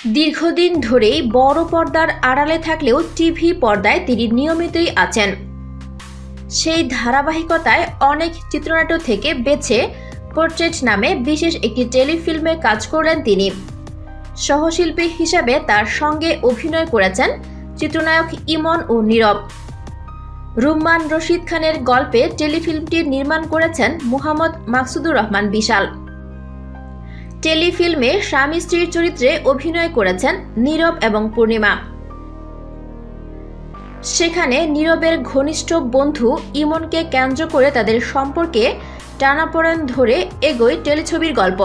দীর্ঘদিন ধরেই বড় পর্দার আড়ালে থাকলেও টিভি পর্দায় তিনি নিয়মিতই আছেন। সেই ধারাবাহিকতায় অনেক চিত্রনাট্য থেকে বেছে পোর্ট্রেট নামে বিশেষ একটি টেলিফিল্মে কাজ করলেন তিনি। সহশিল্পী হিসাবে তার সঙ্গে অভিনয় করেছেন চিত্রনায়ক ইমন ও নীরব। রুম্মান রশিদ খানের গল্পে টেলিফিল্মটি নির্মাণ করেছেন মুহাম্মদ মাকসুদুর রহমান বিশাল। টেলিফিল্মে স্বামী স্ত্রীর চরিত্রে অভিনয় করেছেন নীরব এবং পূর্ণিমা। সেখানে নীরবের ঘনিষ্ঠ বন্ধু ইমনকে কেন্দ্র করে তাদের সম্পর্কে টানাপোড়েন ধরে এগোয় টেলিছবির গল্প।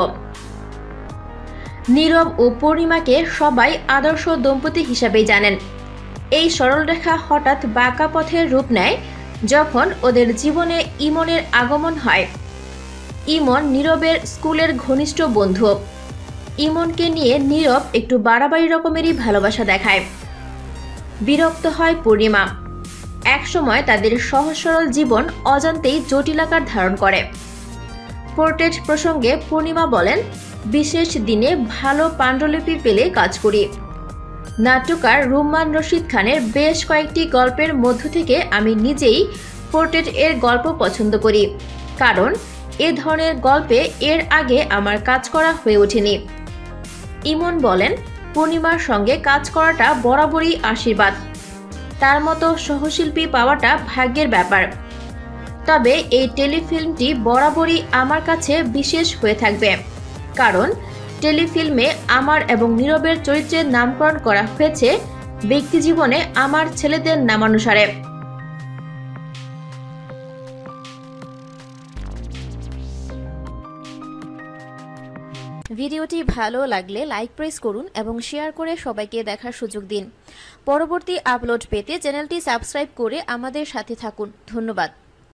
নীরব ও পূর্ণিমাকে সবাই আদর্শ দম্পতি হিসাবেই জানেন। এই সরলরেখা হঠাৎ বাঁকা পথের রূপ নেয় যখন ওদের জীবনে ইমনের আগমন হয়। ইমন নীরবের স্কুলের ঘনিষ্ঠ বন্ধু। ইমনকে নিয়ে নীরব একটু বাড়াবাড়ি রকমেরই ভালোবাসা দেখায়। বিরক্ত হয় পূর্ণিমা। একসময় তাদের সহজ সরল জীবন অজান্তেই জটিল আকার ধারণ করে। পোর্ট্রেট প্রসঙ্গে পূর্ণিমা বলেন, বিশেষ দিনে ভালো পাণ্ডুলিপি পেলে কাজ করি। নাট্যকার রুম্মান রশিদ খানের বেশ কয়েকটি গল্পের মধ্য থেকে আমি নিজেই পোর্ট্রেট এর গল্প পছন্দ করি, কারণ এ ধরনের গল্পে এর আগে আমার কাজ করা হয়ে ওঠেনি। ইমন বলেন, পূর্ণিমার সঙ্গে কাজ করাটা বরাবরই আশীর্বাদ। তার মতো সহশিল্পী পাওয়াটা ভাগ্যের ব্যাপার। তবে এই টেলিফিল্মটি বরাবরই আমার কাছে বিশেষ হয়ে থাকবে, কারণ টেলিফিল্মে আমার এবং নীরবের চরিত্রের নামকরণ করা হয়েছে ব্যক্তিজীবনে আমার ছেলেদের নামানুসারে। ভিডিওটি ভালো লাগলে লাইক প্রেস করুন এবং শেয়ার করে সবাইকে দেখার সুযোগ দিন। পরবর্তী আপলোড পেতে চ্যানেলটি সাবস্ক্রাইব করে আমাদের সাথে থাকুন। ধন্যবাদ।